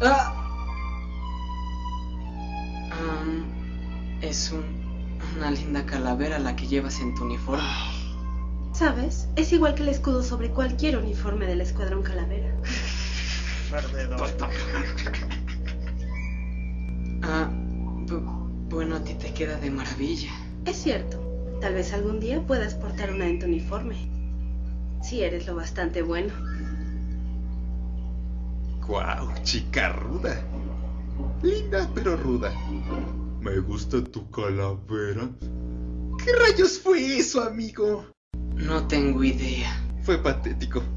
¡Ah! Es una linda calavera la que llevas en tu uniforme. ¿Sabes? Es igual que el escudo sobre cualquier uniforme del Escuadrón Calavera. Bueno, a ti te queda de maravilla. Es cierto. Tal vez algún día puedas portar una en tu uniforme. Si eres lo bastante bueno. ¡Guau! Chica ruda. Linda pero ruda. Me gusta tu calavera. ¿Qué rayos fue eso, amigo? No tengo idea. Fue patético.